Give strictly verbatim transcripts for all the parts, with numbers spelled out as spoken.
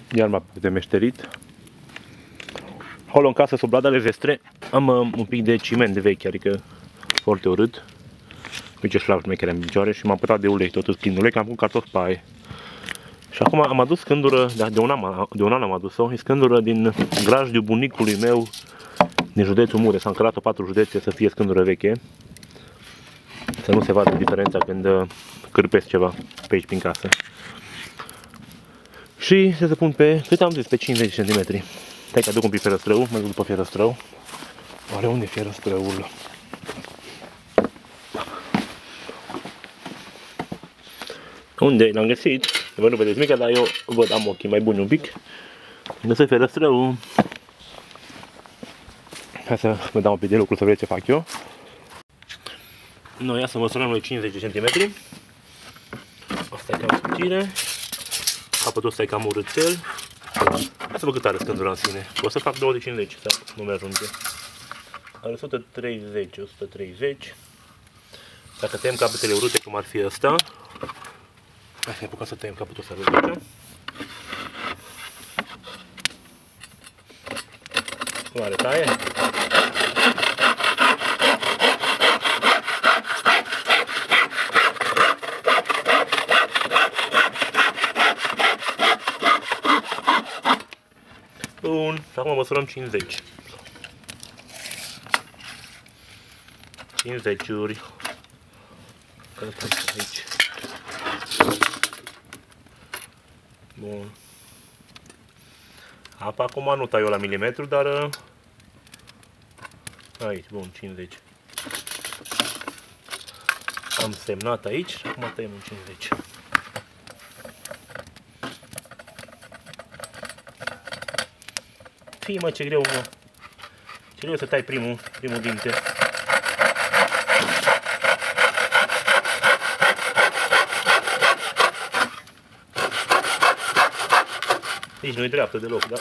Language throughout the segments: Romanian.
Iar m-a de meșterit. Acolo în casă, sub bladele vestre, am uh, un pic de ciment de vechi, adică foarte urât. Uite ce șlav șmecherea în picioare și m-am pătat de ulei, totul plin ulei, că am pus cartofi pe aie. Și acum am adus scândură, de un an, de un an am adus-o, e scândură din grajdiul bunicului meu din județul Mureș. S-a încărat-o patru județe să fie scândură veche. Să nu se vadă diferența când cârpesc ceva pe aici prin casă. Și se pun pe, cât am zis, pe cincizeci de centimetri. Stai că aduc un pic fierăstrău, mă duc după fierăstrău. Oare unde e fierăstrăul? Unde? L-am găsit. Vă nu vedeți mica, dar eu văd, am ochii mai buni un pic. Găsesc fierăstrăul. Hai să vă dau un pic de lucru să vedeți ce fac eu. Noi ia să măsurăm noi cincizeci de centimetri. Asta e cam subțire. Capătul ăsta e cam urâțel. Hai să văd cât are scândura în sine. O să fac două de cincizeci, sau nu mi-ajunge. Are o sută treizeci, o sută treizeci. Dacă tăiem capetele urâte, cum ar fi ăsta. Hai să ne apucăm să tăiem capătul ăsta de aici. Cum are taie? Bun, și acum măsurăm cincizeci. cincizeci-uri. Aici. Bun. Apa acum nu tai eu la milimetru, dar aici, bun, cincizeci. Am semnat aici și acum tăiem în cincizeci. Fii, mă, ce greu, mă. Ce greu să tai primul, primul dinte. Nici nu e dreaptă deloc, da?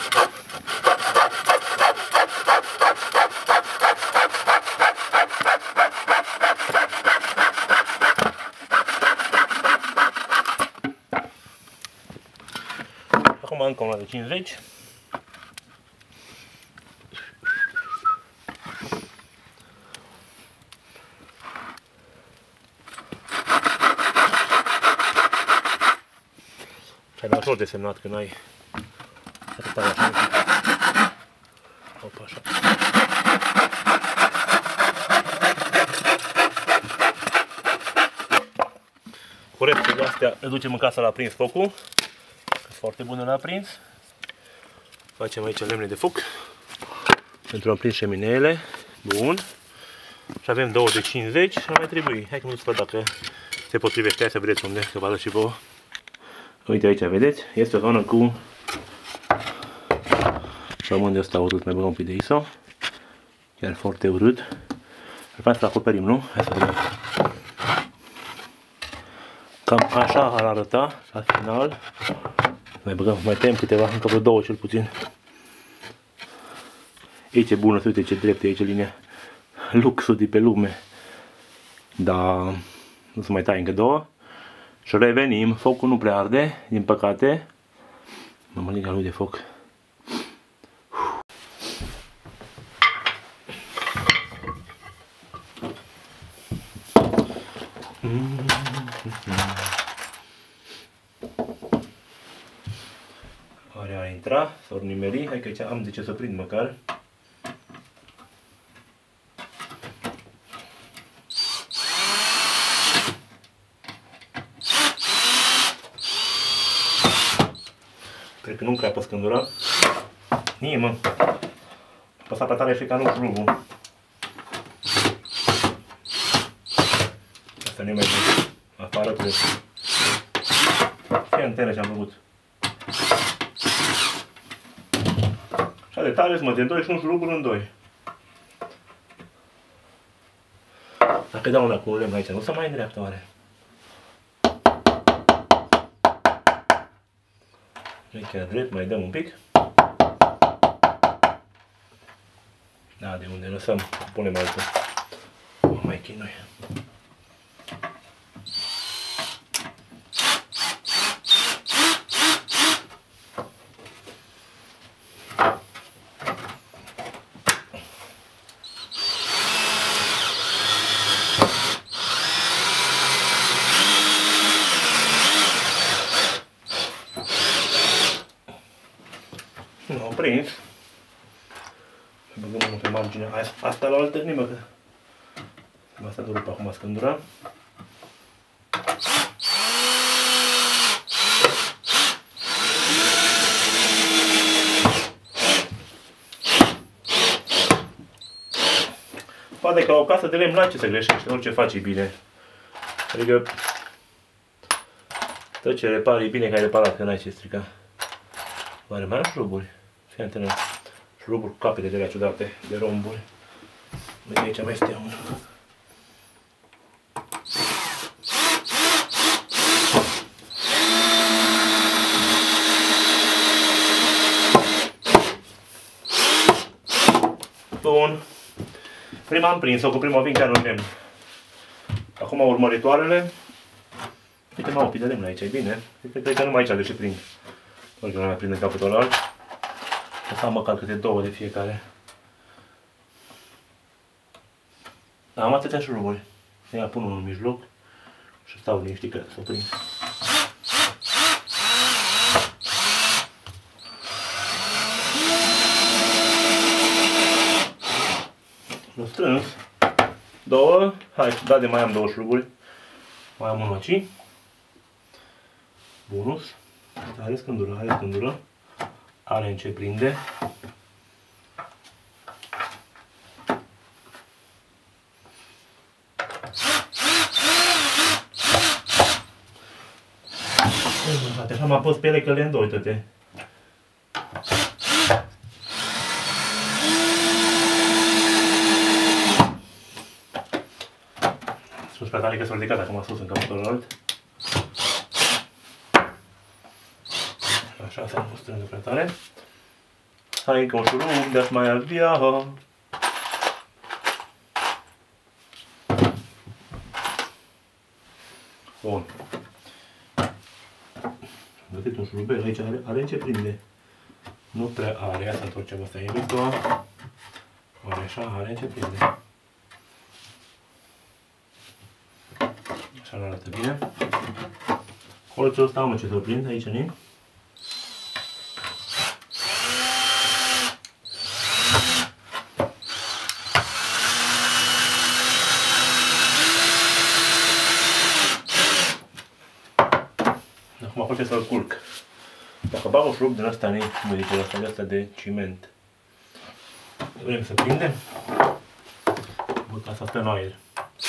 Acum încă una de cincizeci. Și-ai dat ușor de semnat că n-ai atâta așa. Opa, așa. Corect, de astea le ducem în casă la aprins focul. Foarte bună la aprins. Facem aici lemne de foc pentru a aprins șemineele. Bun. Și avem două de cincizeci și mai trebuie. Hai că nu-ți văd dacă se potrivește. Hai să vedeți unde, că vă arăt și vouă. Uite aici, vedeți? Este o zonă cu pământ de ăsta urât. Mai băgăm un pic de iso. Chiar foarte urât. Ar trebui să acoperim, nu? Hai să vedem. Cam așa ar arăta la final. Mai băgăm, mai tăiem câteva, încă vreo două cel puțin. Aici e bună, uite ce drept e aici linia. Luxul de pe lume. Dar nu se mai taie încă două. Și revenim, focul nu prea arde, din păcate. Mămăliga lui de foc. Oare ar intra? S-or nimeri? Hai că aici am de ce să prind măcar. Cred că nu crapă scândura. Nie, mă. Apăsat pe tare și ca nu șurubul. Asta nu e mai bun. Afară trebuie. Ce antene ce-am făcut. Așa de tare mă, de doi și un șurubul în doi. Dacă dau una cu un lemn aici, nu se mai îndreaptă oare? Nu-i chiar drept, mai dăm un pic. Da, de unde lăsăm, punem altul. O mai chinui. Nu am prins. Băgăm unul pe marginea asta la altă nimă, că asta de rup acum scândura. Poate că o casă de lemn n-ai ce să greșești, orice faci e bine. Adică tot ce repari e bine că ai reparat, că n-ai ce strica. Oare mai am șuruburi? Fii antenă. Șuruburi cu capete de alea ciudate, de romburi. Uite, aici mai este unul. Bun. Prima am prins-o, cu prima vin chiar în lemn. Acum urmăritoarele. Uite, mă, o pii de lemn aici, e bine. Cred că numai aici de ce prind. Orică nu mai prind în capătul ăla. O să am măcar câte două de fiecare. Da, am atâtea șuruburi. Ia pun unul în mijloc și stau liniștit că s-o prind. L-o strâns. Două. Hai, da, de mai am două șuruburi. Mai am unul aici. Bonus. Are scândură, are scândură. Are în ce prinde. Așa m-a pus pe ele că le îndoi, uite-te. Sunt prea tare că s-a ridicat acum sus în capătul ălalt. Așa, să nu strângă prea tare. Hai încă un șurub, de-aș mai avea. Bun. Am găsit un șurubel, aici are, are ce prinde. Nu prea are, ia să întorcem asta invictul. Oare așa, are ce prinde. Așa arată bine. Colțul ăsta am ce să-l prind, aici nu. Acum pot să-l culc. Dacă bag un șurub din ăsta, nu cum zice ăsta, de ăsta de ciment. Vrem să prindem. Bă, ca să stă în aer.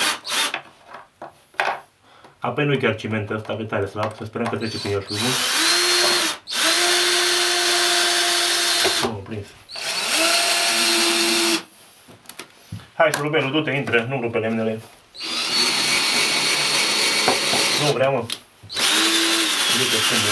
Apoi nu-i chiar ciment ăsta, pe tare slab, să sperăm că trece prin el șurubul. Nu am prins. Hai șurubelul, du-te, intră, nu rupe lemnele. Nu vreau, mă. Du-te, scândură,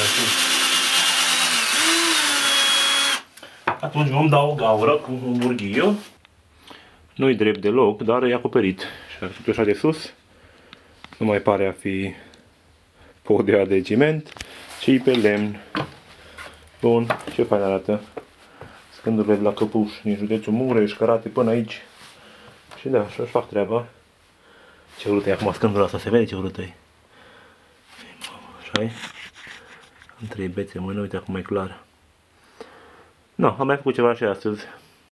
atunci vom da o gaură cu un burghiu. Nu-i drept deloc, dar e acoperit. Și ar fi așa de sus. Nu mai pare a fi podea de ciment, ci pe lemn. Bun, ce fain arată. Scândurile de la Căpuș, din județul Mureș, cărate până aici. Și da, așa-și fac treaba. Ce urâtă e acum scândura asta, se vede ce urâtă e. Așa-i. Am trei bețe în mână, uite acum e clar. No, am mai făcut ceva și astăzi.